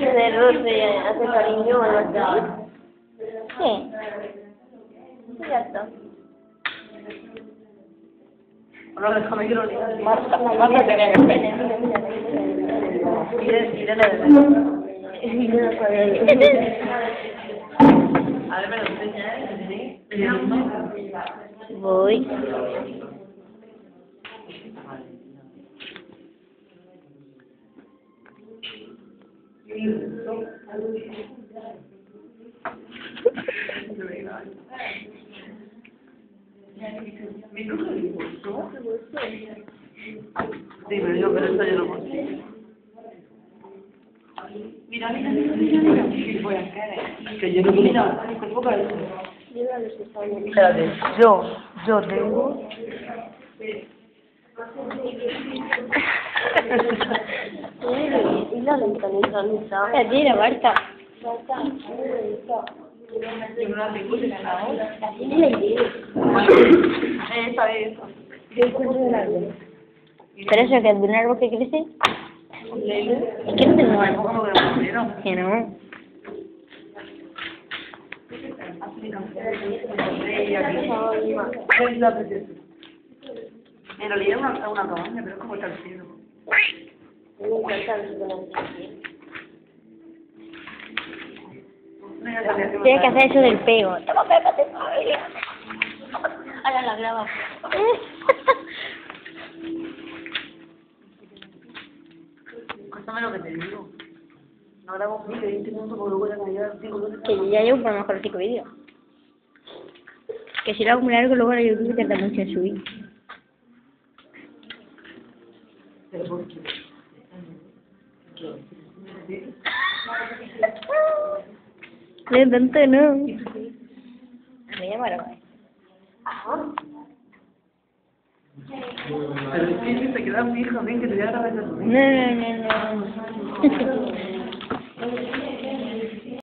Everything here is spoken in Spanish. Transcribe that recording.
de roce hace cariño o algo así. Sí. Ya está. No, déjame que lo diga. Marta tenía que ver. Irene. A ver, me lo enseña, ¿eh? Voy. Sí, pero yo, pero esto yo no consigo. Mira. Voy a hacer, que yo no puedo. Mira, enfoca eso. Espérate, yo tengo. Y la lentaniza. La tira, Marta. Yo no la tengo, ¿sí? Esa es. ¿Pero eso que es de un árbol que crece? Es que no tengo árbol. Que no. En realidad es una cabaña, pero es como está el cielo. Tienes que hacer eso del pego. Toma, pégate. Ahora la graba. Cuéntame lo que te digo. No grabo un vídeo, 20 minutos porque luego ya caía 5 minutos. Que yo ya llevo por lo mejor 5 vídeos. Que si lo hago muy largo, luego a YouTube tarda mucho en subir. Pero ¿por qué? No, tanto no. Me llamaron. Pero es que se queda fijo, ven que te voy a grabar. No.